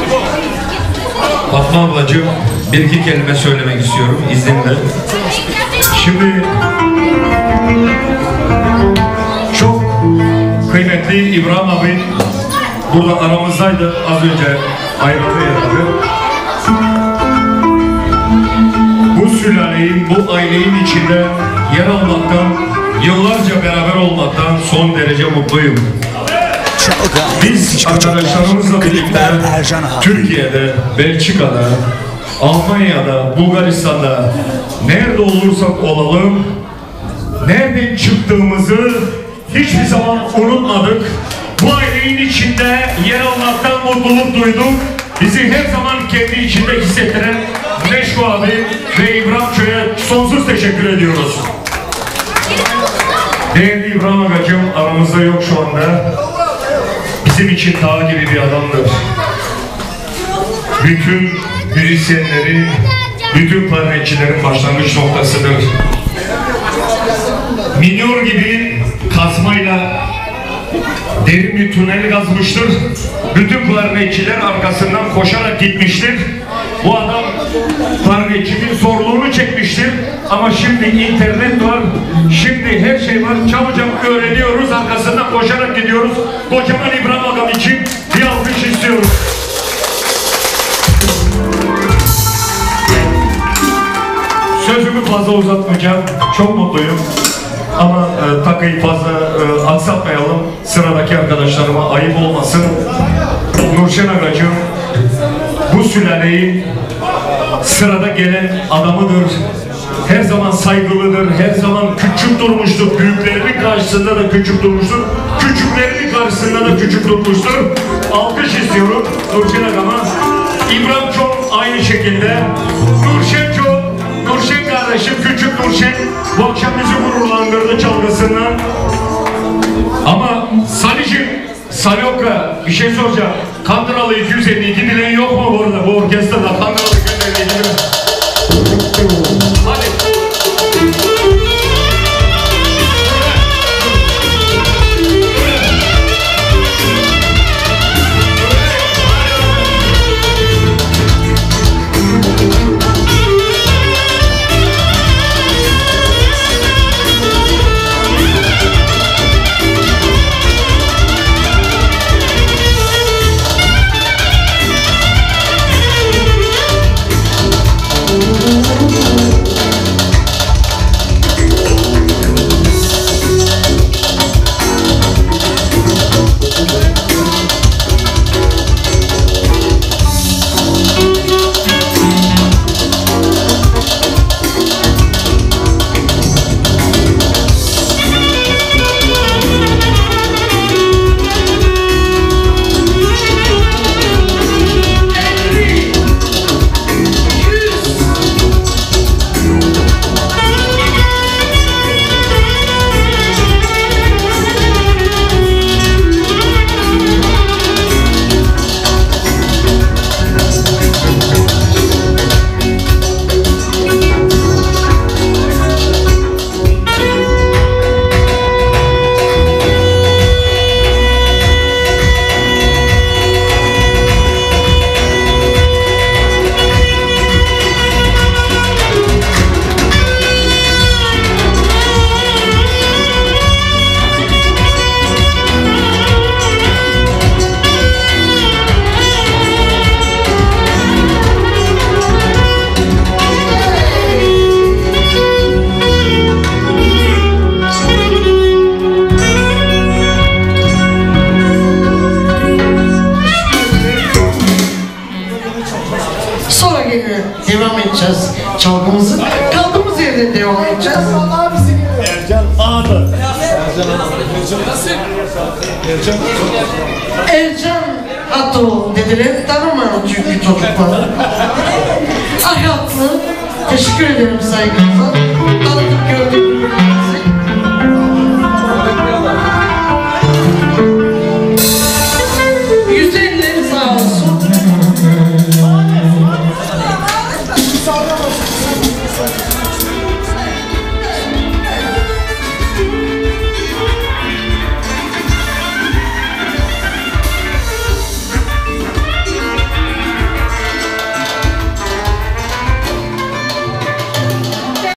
Fatma ablacığım, bir iki kelime söylemek istiyorum izninle. Şimdi çok kıymetli İbrahim abi burada aramızdaydı, az önce ayrıldı herhalde. Bu sülaleyin, bu ailenin içinde yer almaktan, yıllarca beraber olmaktan son derece mutluyum. Biz arkadaşlarımızla birlikte Türkiye'de, Belçika'da, Almanya'da, Bulgaristan'da nerede olursak olalım, nereden çıktığımızı hiçbir zaman unutmadık. Bu ailenin içinde yer almaktan mutluluk duyduk. Bizi her zaman kendi içinde hissettiren Neşko abi ve İbrahim Çoy'a sonsuz teşekkür ediyoruz. Değerli İbrahim Agacığım aramızda yok şu anda. Bizim için dağ gibi bir adamdır. Bütün müzisyenlerin, bütün klarnetçilerin başlangıç noktasıdır. Minyor gibi kazmayla derin bir tünel kazmıştır. Bütün klarnetçiler arkasından koşarak gitmiştir. Bu adam klarnetçinin zorluğunu çekmiştir. Ama şimdi internet var, şimdi her şey var. Çabucak öğreniyoruz, arkasından koşarak gidiyoruz. Kocaman İbrahim Agam için bir alkış istiyoruz. Sözümü fazla uzatmayacağım. Çok mutluyum. Ama takıyı fazla aksatmayalım. Sıradaki arkadaşlarıma ayıp olmasın. Nurşen Agacığım bu sülaleyin sırada gelen adamıdır. Her zaman saygılıdır. Her zaman küçük durmuştur. Büyüklerinin karşısında da küçük durmuştur. Küçüklerinin karşısında da küçük durmuştur. Alkış istiyorum Nurşen Agama. İbrahim çok aynı şekilde. Nurşen kardeşim, küçük Nurşen bu akşam bizi gururlandırdı çalgısından. Ama Salioka bir şey soracağım. Kandıralı 252 dilen yok mu burada bu orkestrada? Kandıralı 252 dilen. Hadi. Devam edeceğiz çalgımızı. Kaldığımız yerden devam edeceğiz. Ercan Ağa'da. Ercan Ato dediler. Tanımayan çünkü çocuklar. Hayatlı. Teşekkür ederim saygınıza.